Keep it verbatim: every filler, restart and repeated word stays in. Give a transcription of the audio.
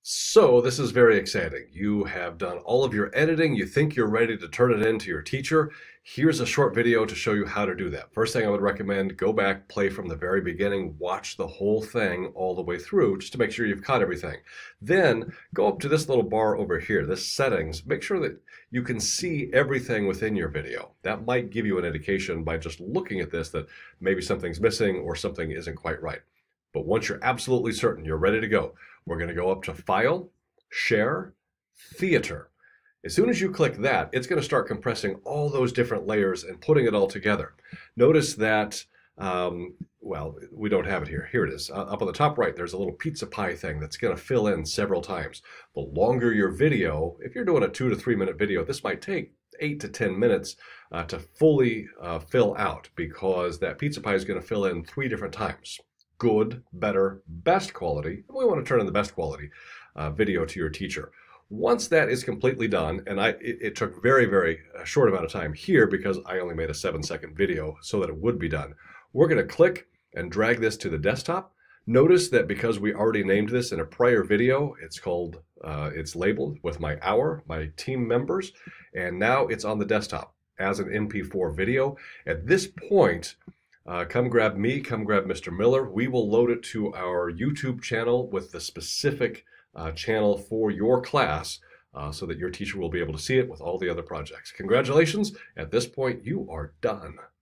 So this is very exciting. You have done all of your editing. You think you're ready to turn it in to your teacher. Here's a short video to show you how to do that. First thing I would recommend, go back, play from the very beginning, watch the whole thing all the way through just to make sure you've caught everything. Then go up to this little bar over here, this settings. Make sure that you can see everything within your video. That might give you an indication by just looking at this that maybe something's missing or something isn't quite right. But once you're absolutely certain you're ready to go, we're going to go up to File, Share, Theater. As soon as you click that, it's going to start compressing all those different layers and putting it all together. Notice that, um, well, we don't have it here. Here it is. Uh, up on the top right, there's a little pizza pie thing that's going to fill in several times. The longer your video, if you're doing a two to three minute video, this might take eight to ten minutes uh, to fully uh, fill out because that pizza pie is going to fill in three different times. Good, better, best quality. We want to turn in the best quality uh, video to your teacher. Once that is completely done, and I, it, it took very, very a short amount of time here because I only made a seven second video so that it would be done. We're going to click and drag this to the desktop. Notice that because we already named this in a prior video, it's called, uh, it's labeled with my hour, my team members, and now it's on the desktop as an M P four video. At this point, Uh, come grab me, come grab Mister Miller. We will load it to our YouTube channel with the specific uh, channel for your class uh, so that your teacher will be able to see it with all the other projects. Congratulations. At this point, you are done.